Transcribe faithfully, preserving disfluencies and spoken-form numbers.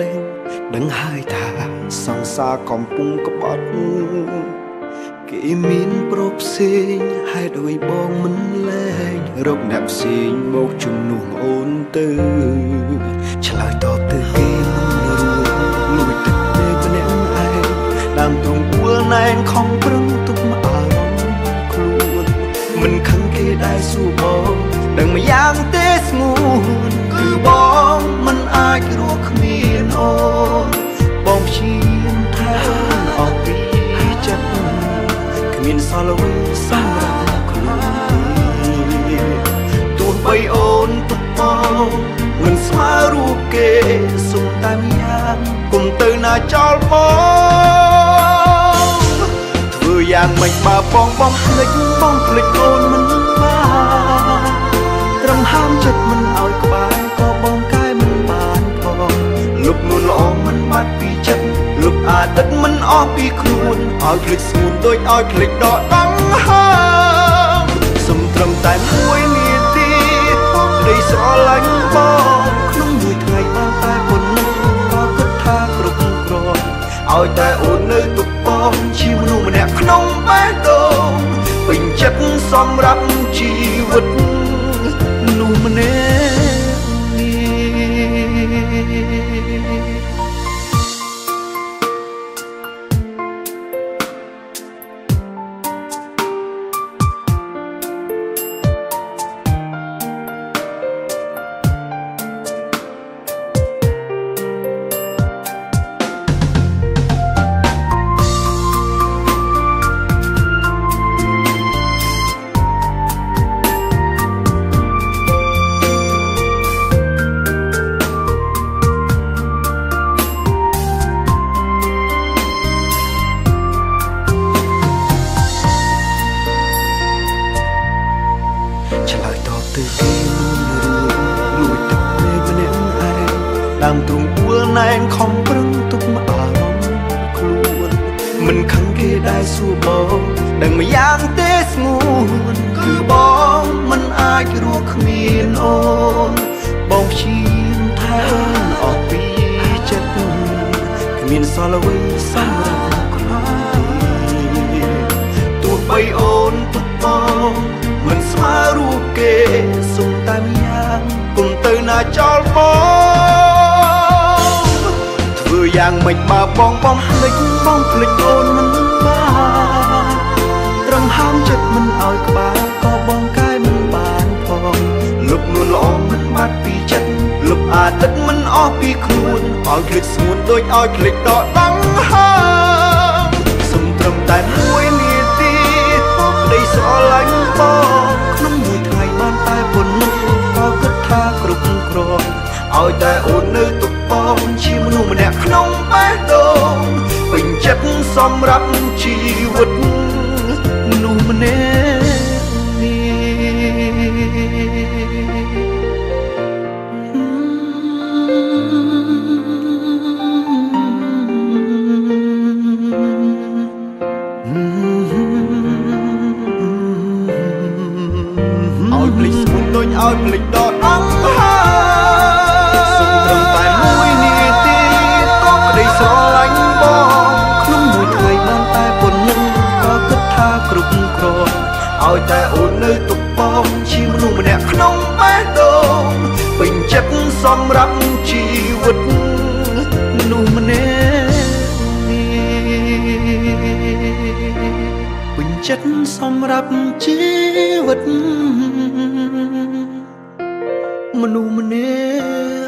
លេងដឹងហើយថាសង្សារកំពុងក្បត់គេមានប្រពផ្សេងហេតុអ្វីបងមិនលែងរកអ្នកផ្សេងមកជំនួសអូនទៅឆ្លើយតបទៅគេមិនរួចលួចទឹកពេកម្នាក់ឯងដើមទ្រង់ពួលណែនខំប្រឹងទុកអារម្មណ៍ខ្លួនមិនខឹងគេដែរសួរបងដឹងម្យ៉ាងទេស្ងួនគឺបងមិនអាចរស់គ្មានអូនបងព្យាយាមថែអស់ពីចិត្តគ្មានសល់អ្វីសម្រាប់ខ្លួនទោះបីអូនទុកបងមិនស្មើរូបគេសុំតែម្យ៉ាងគុំទៅណាចោលបងធ្វើយ៉ាងម៉េចបើបងបងភ្លេចបងភ្លេចអូនមិនបានត្រឹមហាមចិត្តមិនឲ្យក្បែរក៏បងកែមិនបានផងលុបនួនល្អមិនបាត់ពីចិត្តលុបអាដិតមិនអស់ពីខ្លួនឲ្យភ្លេចស្ងួនដូចឲ្យភ្លេចដកដង្ហើមសុំត្រឹមតែមួយនាទីក្ដីស្រឡាញ់បងក្នុងមួយថ្ងៃបានតែប៉ុណ្ណឹងក៏គិតថាគ្រប់គ្រាន់ឲ្យតែអូននៅទុកបងជាមនុស្សម្នាក់ក្នុងបេះដូងពេញចិត្តសម្រាប់ជីវិតនោះម្នាក់នេះទៅគេមិនរួចលួចទឹកពេកម្នាក់ឯងដើមទ្រង់ពួលណែនខំប្រឹងទុកអារម្មណ៍ខ្លួនមិនខឹងគេដែរសួរបងដឹងម្យ៉ាងទេស្ងួនគឺបងមិនអាចរស់គ្មានអូនបងព្យាយាមថែអស់ពីចិត្តគ្មានសល់អ្វីសម្រាប់ខ្លួនទោះបីអូនទុកបងមិនស្មើរូបគេសុំតែម្យ៉ាងគុំទៅណាចោលបងធ្វើយ៉ាងម៉េចបើបងបងភ្លេចបងភ្លេចអូនមិនបានត្រឹមហាមចិត្តមិនឲ្យក្បែរក៏បងកែមិនបានផងលុបនួនល្អមិនបាត់ពីចិត្តលុបអាដិតមិនអស់ពីខ្លួនឲ្យភ្លេចស្ងួនដូចឲ្យភ្លេចដកដង្ហើមសុំត្រឹមតែមួយនាទីក្ដីស្រឡាញ់បងក្នុងមួយថ្ងៃបានតែប៉ុណ្ណឹងក៏គិតថាគ្រប់គ្រាន់ឲ្យតែអូននៅទុកបងជាមនុស្សម្នាក់ក្នុងបេះដូងពេញចិត្តសម្រាប់ជីវិតមនុស្សម្នាក់ឲ្យភ្លេចស្ងួនដូចឲ្យភ្លេចដកដង្ហើមសុំត្រឹមតែមួយនាទីក៏ក្ដីស្រឡាញ់បងក្នុងមួយថ្ងៃបានតែប៉ុណ្ណឹងក៏គិតថាគ្រប់គ្រាន់ឲ្យតែអូននៅទុកបងជាមនុស្សម្នាក់ក្នុងបេះដូងពេញចិត្តសម្រាប់ជីវិតមនុស្សម្នាក់ពេញចិត្តសម្រាប់ជីវិតមនុស្សម្នាក់